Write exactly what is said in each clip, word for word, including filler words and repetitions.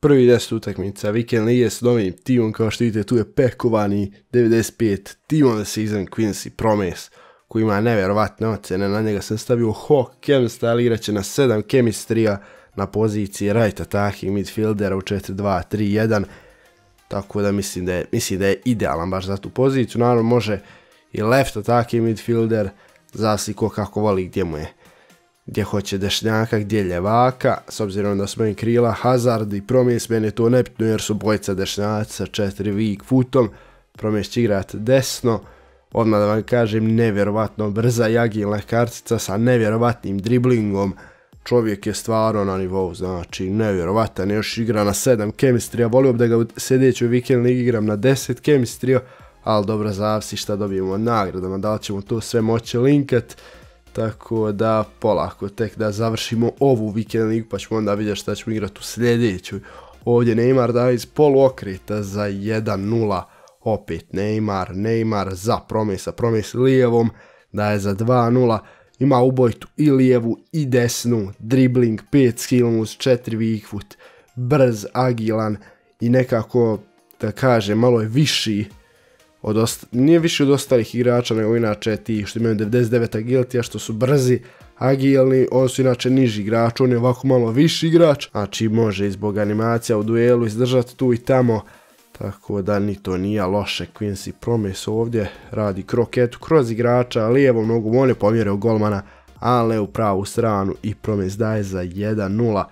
prvi deset utakmica Weekend lige s novim timom, kao što vidite tu je pekovani devedeset pet Team of the Season Quincy Promes, koji ima nevjerovatne ocjene, na njega sam stavio Hawk Chemistry, igraće na sedam Chemistry na poziciji right attacking midfieldera u četiri dva tri jedan, tako da mislim da je, mislim da je idealan baš za tu poziciju. Naravno može i left attacking midfielder, zavisi ko kako voli gdje mu je, gdje hoće dešnjaka, gdje ljevaka, s obzirom da smo im krila Hazard i Promes, meni je to nebitno jer su bojica dešnjaci sa četiri weak footom. Promes će igrati desno, odmah da vam kažem, nevjerovatno brza i agilna kartica sa nevjerovatnim driblingom, čovjek je stvarno na nivou, znači nevjerovatan, još igra na sedam Chemistry, volio bi da ga u sljedećoj Weekend ligi igram na deset Chemistry, ali dobro, zavisi šta dobijemo od nagradama, da li ćemo to sve moći linkat, tako da polako tek da završimo ovu Weekend ligu pa ćemo onda vidjeti šta ćemo igrati u sljedećoj. Ovdje Neymar daje iz poluokreta za jedan nula, opet Neymar, Neymar za Promesa, Promes lijevom daje za dva nula, ima ubojtu i lijevu i desnu, dribbling, pet skill moves, četiri weak foot, brz, agilan i nekako, da kažem, malo je viši od osta, nije više od ostalih igrača, nego inače ti što imaju devedeset devet agility, što su brzi, agilni, oni su inače niži igrač, on je ovako malo viši igrač, znači može i zbog animacija u duelu izdržati tu i tamo, tako da ni to nije loše. Quincy Promes ovdje radi kroketu kroz igrača, lijevom nogom, on je pomjerio golmana, ali ne u pravu stranu i Promes daje za jedan nula.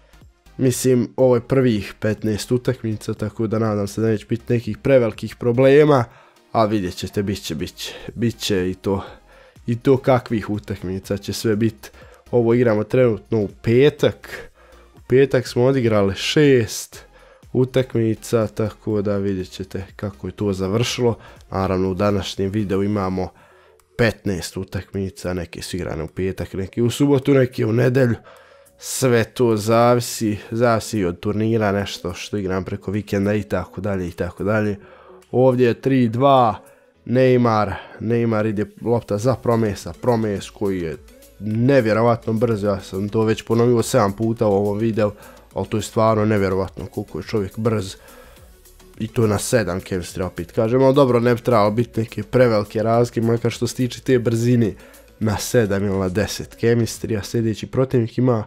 Mislim, ovo je prvih petnaest utakmica, tako da nadam se da neće biti nekih prevelikih problema, a vidjet ćete, bit će, bit će, bit će i to, i to kakvih utakmica će sve biti. Ovo igramo trenutno u petak, u petak smo odigrali šest utakmica, tako da vidjet ćete kako je to završilo. Naravno u današnjem videu imamo petnaest utakmica, neke su igrane u petak, neke u subotu, neke u nedelju. Sve to zavisi, zavisi od turnira, nešto što igram preko vikenda i tako dalje i tako dalje. Ovdje je tri dva, Neymar, Neymar ide lopta za Promesa, Promes koji je nevjerovatno brz, ja sam to već ponovio sedam puta u ovom videu, ali to je stvarno nevjerovatno koliko je čovjek brz. I to na sedam Chemistry opet kažem, ali dobro, ne bi trebalo biti neke prevelike razlike, makar što se tiče te brzine, na sedam ili na deset Chemistry, a sljedeći protivnik ima,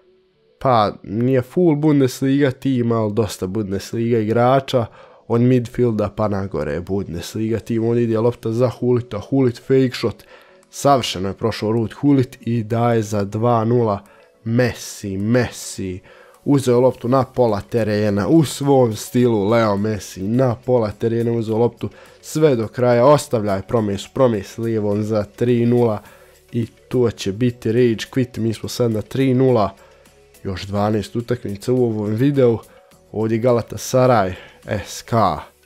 pa nije full Bundesliga tim, ali dosta Bundesliga igrača, od midfielda pa nagore je Bundesliga tim, on ide lopta za Hullita, Hullit fake shot, savršeno je prošao Ruud Hullit i daje za dva nula, Messi, Messi, uzeo loptu na pola terena, u svom stilu Leo Messi, na pola terena uzeo loptu sve do kraja, ostavlja je Promes, Promes lijevom za tri nula i to će biti rage quit, mi smo sad na tri nula, još dvanaest utakmica u ovom videu, ovdje Galatasaray, S K,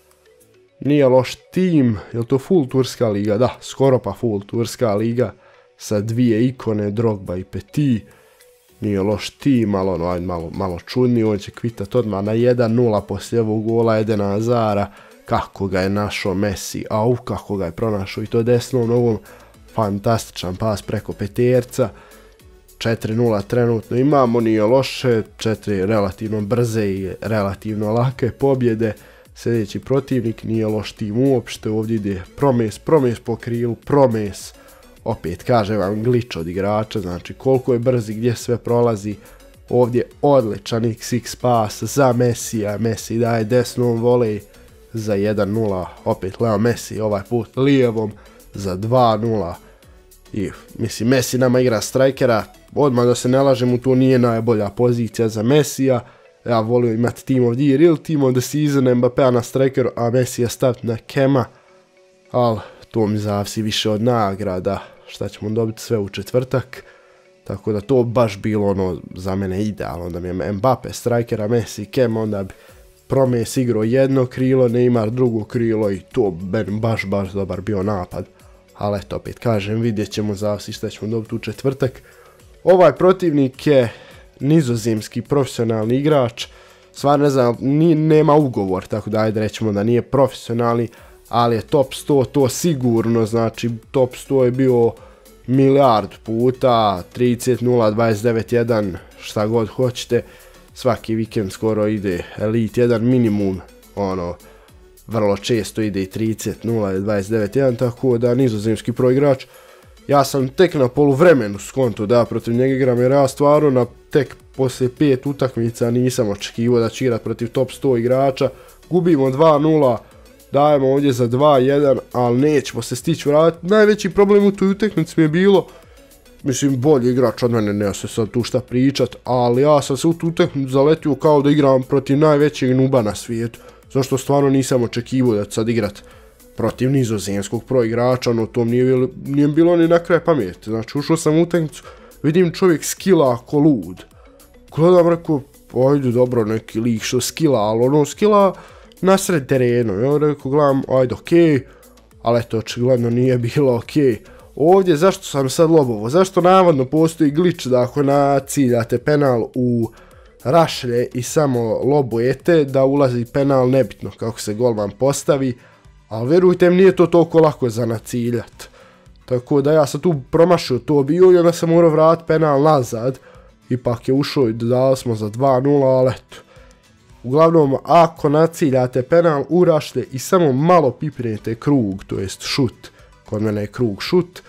nije loš tim, je to full turska liga, da, skoro pa full turska liga, sa dvije ikone, Drogba i Petit, nije loš tim, malo, no, malo, malo čudni, on će kvitat odmah na jedan nula poslije ovog gola Edena Hazara, kako ga je našao Messi, au, kako ga je pronašao i to desnom nogom, fantastičan pas preko peterca, četiri nula trenutno imamo, nije loše, četiri relativno brze i relativno lake pobjede, sljedeći protivnik nije loš tim uopšte, ovdje ide Promes, Promes po krilu, Promes, opet kažem vam glitch od igrača, znači koliko je brzi, gdje sve prolazi, ovdje odličan iks iks pas za Messija, Messi daje desnom volej za jedan nula, opet Leo Messi ovaj put lijevom za dva nula i mislim Messi nama igra strikera, odmah da se ne lažemo, to nije najbolja pozicija za Messija, ja volio imati Team of the Year ili Team of the Season, Mbappéa na strikeru, a Messija staviti na Kema, ali to mi zavisi više od nagrada, šta ćemo dobiti sve u četvrtak, tako da to baš bilo ono za mene idealno, da mi je Mbappé strikera, Messi, Kem, onda bi Promes igrao jedno krilo, Neymar drugo krilo i to bi baš baš dobar bio napad, ali eto opet kažem, vidjet ćemo zavisi šta ćemo dobiti u četvrtak. Ovaj protivnik je nizozemski profesionalni igrač, stvarno ne znam, ni, nema ugovor, tako da ajde rećemo da nije profesionalni, ali je top sto, to sigurno, znači top sto je bio milijardu puta, trideset nula, dvadeset devet jedan, šta god hoćete, svaki vikend skoro ide Elite jedan minimum, ono, vrlo često ide i trideset nula dvadeset devet jedan, tako da nizozemski proigrač. Ja sam tek na poluvremenu skonto da protiv njega igram, jer ja stvarno na tek poslije pet utakmica nisam očekivao da će igrat protiv top sto igrača. Gubimo dva nula, dajemo ovdje za dva jedan, ali nećemo se stići vratiti. Najveći problem u toj utakmici mi je bilo, mislim, bolji igrač od mene, nema se sad tu šta pričat, ali ja sam se u tu utakmicu zaletio kao da igram protiv najvećeg nuba na svijetu. Zašto stvarno nisam očekivao da će sad igrat protiv nizozemskog proigrača, ono to nije bilo, nije bilo ni na kraj pameti. Znači ušao sam u utakmicu, vidim čovjek skila ako lud. Gledam, rekao, ajde dobro, neki lik što skila, ali ono skila na sred terenu. Ja rekao, gledam, ajde okej, okay, ali eto, očigledno nije bilo okej. Okay. Ovdje, zašto sam sad lobovo? Zašto navodno postoji glitch da ako naciljate penal u rašlje i samo lobujete, da ulazi penal, nebitno kako se golman postavi, ali verujte mi, nije to toliko lako za naciljat. Tako da ja sam tu promašio to bio i onda sam morao vratiti penal nazad. Ipak je ušao i dodali smo za dva nula, ali eto. Uglavnom, ako naciljate penal u rašlje i samo malo pipnete krug, to jest šut, kod mene je krug šut,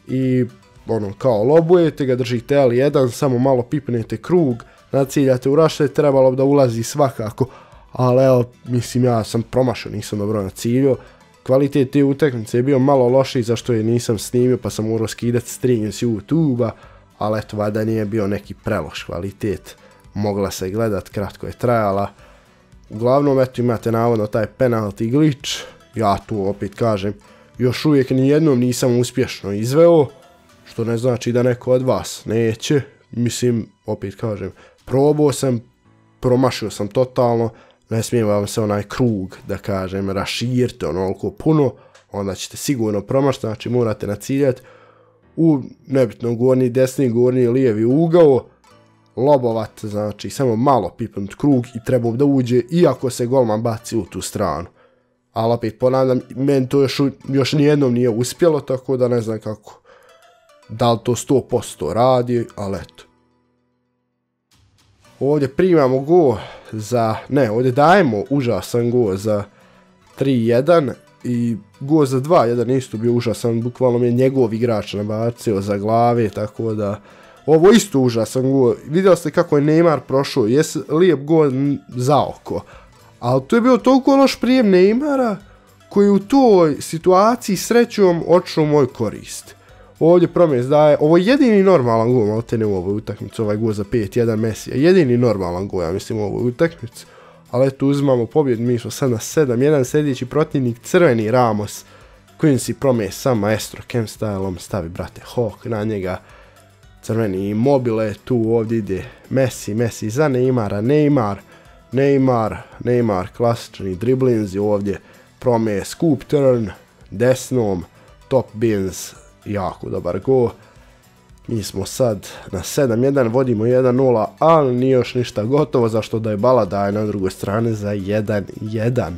i ono kao lobujete ga, držite L jedan, samo malo pipnete krug, naciljate u rašlje, trebalo bi da ulazi svakako, ali evo, mislim, ja sam promašao, nisam dobro naciljio. Kvalitet te utakmice je bio malo lošiji, zašto je nisam snimio, pa sam morao skidati stream s YouTube-a, ali eto, valjda nije bio neki preloš kvalitet, mogla se gledat, kratko je trajala. Uglavnom, eto, imate navodno taj penalty glitch, ja tu opet kažem, još uvijek nijednom nisam uspješno izveo, što ne znači da neko od vas neće, mislim, opet kažem, probao sam, promašio sam totalno, ne smijem vam se onaj krug, da kažem, raširite onoliko puno, onda ćete sigurno promašiti, znači morate naciljati u nebitno gornji desni, gornji lijevi ugao, lobovat, znači samo malo pipnut krug i treba da uđe, iako se golman baci u tu stranu. Ali opet ponavljam, meni to još, još nijednom nije uspjelo, tako da ne znam kako, da li to sto posto radi, ali eto. Ovdje primamo go za, ne, ovdje dajemo užasan go za tri jedan i go za dva jedan isto bio užasan, bukvalno mi je njegov igrač nabacio za glave, tako da ovo isto užasan go. Vidjeli ste kako je Neymar prošao, jes lijep go za oko, ali to je bio toliko loš prijem Neymara koji u toj situaciji srećom otišao u moj korist. Ovdje Promes daje, ovo je jedini normalan gol, malo te ne u ovoj utakmici, ovaj gol za pet jedan Messi, jedini normalan gol, ja mislim, u ovoj utakmici. Ali eto, uzmamo pobjedu, mi smo sad na sedam jedan, sljedeći protivnik crveni Ramos, Quincy Promes sa maestro cam stylom, stavi brate Hawk na njega, crveni Immobile, tu ovdje ide Messi, Messi za Neymara, Neymar, Neymar, Neymar, klasični driblinzi ovdje, Promes, scoop turn, desnom, top bins, jako dobar go. Mi smo sad na sedam jedan, vodimo jedan nula, ali nije još ništa gotovo, zašto da je Bala daje na drugoj strani za jedan jedan.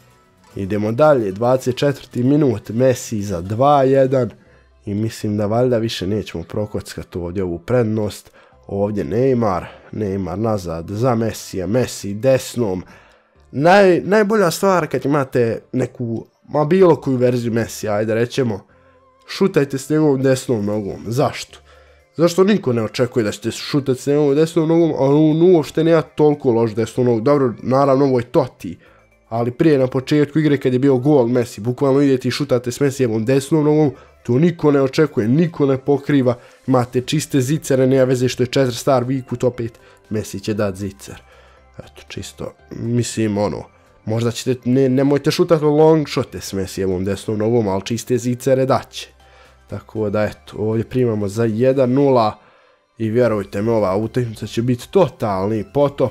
Idemo dalje, dvadeset četvrti minut, Messi za dva jedan i mislim da valjda više nećemo prokockati ovdje ovu prednost. Ovdje Neymar, Neymar nazad za Messija, Messi desnom. Naj, najbolja stvar kad imate neku, ma bilo koju verziju Messija, ajde rećemo, šutajte s njegovom desnom nogom. Zašto? Zašto niko ne očekuje da ćete šutati s njegovom desnom nogom, a on uopšte nema toliko loš desnu nogu. Dobro, naravno ovo je Totti, ali prije na početku igre kad je bio gol Messi, bukvalno idete i šutate s Messijevom desnom nogom, to niko ne očekuje, niko ne pokriva, imate čiste zicere, nema veze što je četiri star vikut, opet Messi će dat zicer. Eto, čisto, mislim, ono, možda ćete, ne, nemojte šutati long shote s Messijevom desnom nogom, ali čiste zicere daće. Tako da, eto, ovdje primamo za jedan nula i vjerujte me, ova utakmica će biti totalni potop.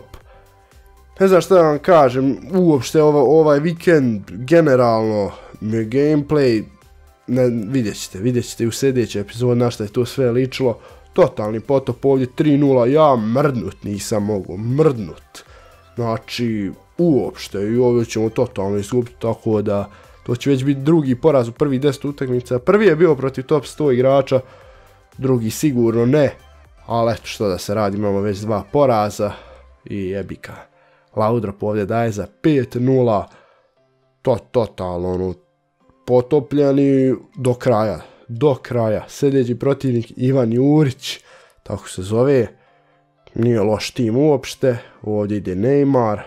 Ne znam šta da vam kažem, uopšte ova, ovaj vikend, generalno, mi gameplay, ne, vidjet ćete, vidjet ćete u sljedećoj epizodi na šta je to sve ličilo. Totalni potop, ovdje tri nula, ja mrdnut nisam mogu, mrdnut. Znači, uopšte, i ovdje ćemo totalno izgubiti, tako da to će već biti drugi poraz u prvi deset utakmica. Prvi je bio protiv top sto igrača, drugi sigurno ne, ali eto što da se radi, imamo već dva poraza. i jebika. Laudrup ovdje daje za pet nula, to totalno ono, potopljeni do kraja, do kraja. Sljedeći protivnik Ivan Jurić, tako se zove, nije loš tim uopšte, ovdje ide Neymar,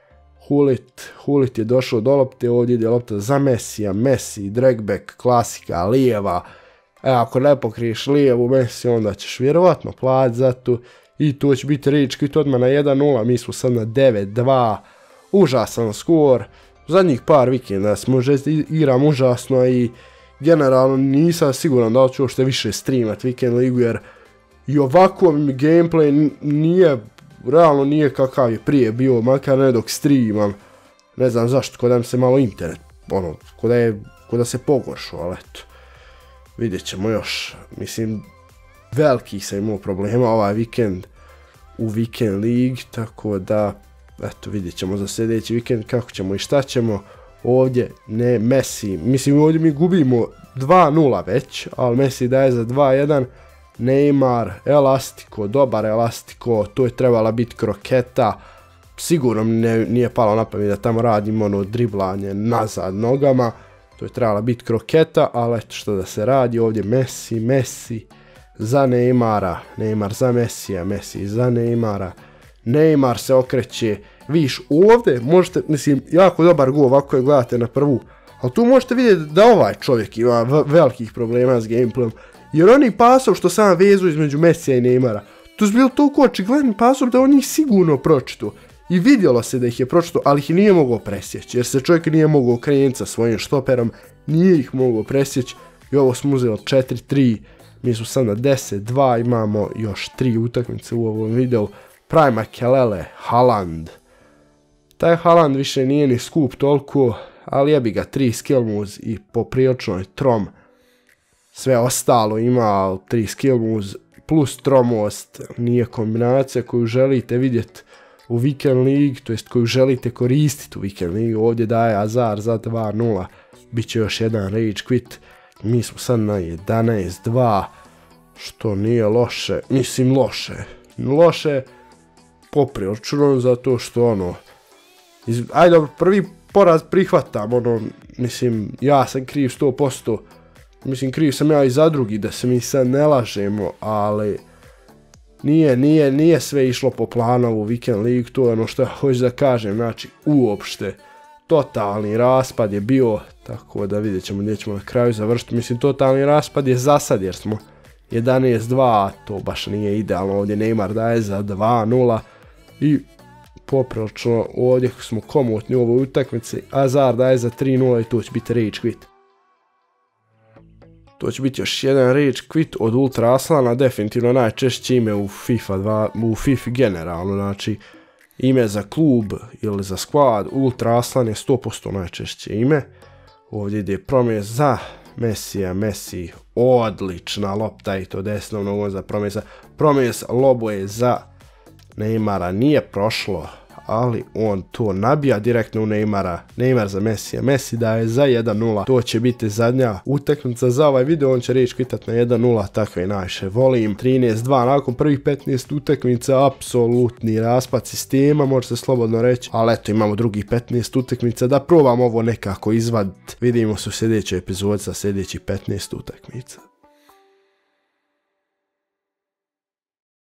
Hulit, Hulit je došao do lopte, ovdje ide lopta za Messija, Messi, dragback, klasika, lijeva, e, ako ne pokriješ lijevu Messi, onda ćeš vjerovatno platiti za to, i to će biti rage quit odmah na jedan nula, mi smo sad na devet dva, užasan skor, zadnjih par vikenda smo že igram užasno i generalno nisam siguran da ću uopšte više streamat Weekend ligu, jer i ovako mi gameplay nije, realno nije kakav je prije bio, makar ne dok streamam, ne znam zašto, kod da mi se malo internet, ono, kod da, je, kod da se pogoršao, ali eto, vidjet ćemo još, mislim, veliki sam imao problema ovaj vikend u Weekend League, tako da, eto, vidjet ćemo za sljedeći vikend kako ćemo i šta ćemo. Ovdje ne Messi, mislim ovdje mi gubimo dva nula već, ali Messi daje za dva jedan, Neymar, Elastiko, dobar Elastiko, to je trebala biti kroketa, sigurno ne, nije palo na pamet da tamo radimo ono driblanje nazad nogama, to je trebala biti kroketa, ali eto što da se radi, ovdje Messi, Messi za Neymara, Neymar za Messija, Messi za Neymara, Neymar se okreće, viš ovdje možete, mislim, jako dobar gol ovako je gledate na prvu, ali tu možete vidjeti da ovaj čovjek ima velikih problema s gameplayom, jer oni pasov što sam vezu između Messija i Neymara, to je bilo toliko očigledni pasov da on njih sigurno pročito. I vidjelo se da ih je pročito, ali ih nije mogao presjeći, jer se čovjek nije mogao krenuti sa svojim štoperom, nije ih mogao presjeći i ovo smo uzeli četiri tri, mi smo sad na deset dva, imamo još tri utakmice u ovom videu, Prima Kelele, Haaland. Taj Haaland više nije ni skup toliko, ali jebi ga tri skill moves i poprilično je trom. Sve ostalo ima tri skill moves plus tromost, nije kombinacija koju želite vidjeti u Weekend League, to jest koju želite koristiti u Weekend League. Ovdje daje Hazard za dva nula, bit će još jedan rage quit. Mi smo sad na jedanaest dva, što nije loše, mislim loše, loše poprilično zato što ono, iz, ajde prvi poraz prihvatam, ono, mislim ja sam kriv sto posto, mislim kriv sam ja i za drugi, da se mi sad ne lažemo, ali nije, nije, nije sve išlo po planu u Weekend League, to je ono što hoću da kažem, znači uopšte totalni raspad je bio, tako da vidjet ćemo gdje ćemo na kraju završiti, mislim totalni raspad je za sad jer smo jedanaest dva, to baš nije idealno, ovdje Neymar daje za dva nula i poprilično ovdje smo komotni u ovoj utakmici, Hazard daje za tri nula i to će biti rage quit. To će biti još jedan rage quit od Ultra Aslana, definitivno najčešće ime u FIFA dva, u FIFA generalno, znači ime za klub ili za squad, Ultra Aslan je sto posto najčešće ime. Ovdje ide Promes za Messija, Messi, odlična lopta i to desnom nogom za Promesa. Promes lobo je za Neymara, nije prošlo, ali on to nabija direktno u Neymara. Neymar za Messija, Messi daje za jedan nula. To će biti zadnja utakmica za ovaj video, on će rage quitat na jedan nula, takve najviše volim. trinaest dva, nakon prvih petnaest utakmica, apsolutni raspad sistema, može se slobodno reći. Ali eto, imamo drugih petnaest utakmica, da probam ovo nekako izvaditi. Vidimo se u sljedećoj epizodi sa sljedećih petnaest utakmica.